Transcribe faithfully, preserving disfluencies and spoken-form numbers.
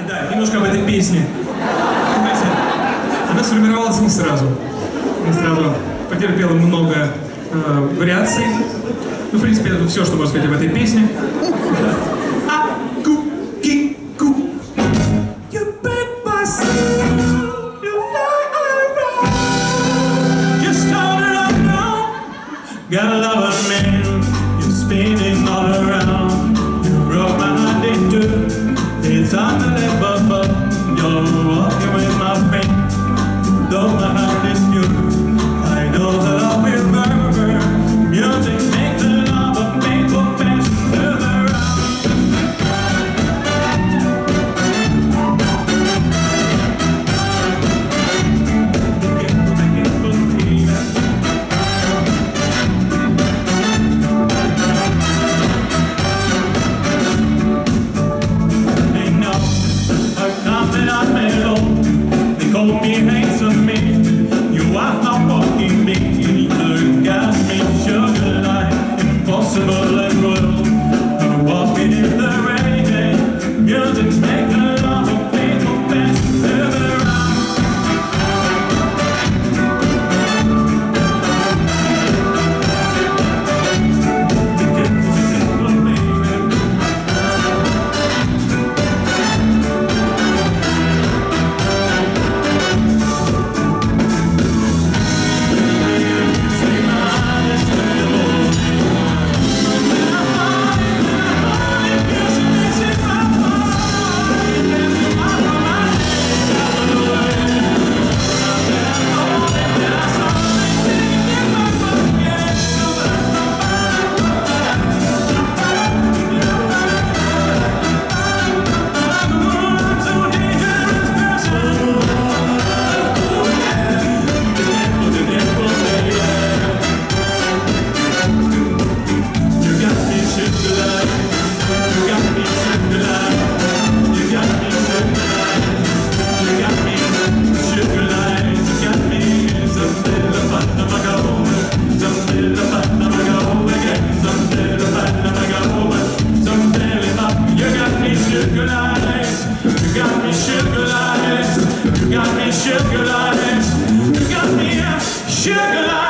Да, немножко об этой песне. Понимаете, она сформировалась не сразу. Не сразу потерпела много э, вариаций. Ну, в принципе, это все, что можно сказать об этой песне. Got a love of man, you're spinning all around. You broke my heart in two. It's hard to let up. You're walking with my friend. Though my heart is pure, I know that I will murmur. Music makes the love of painful passion turn around. They call me handsome man. You are not walking me. You got me sugar like impossible and real. I'm walking in the rain. Music make a love of painful passion turn around. Sugar lights, you got me sugar lights, you got me sugar lights.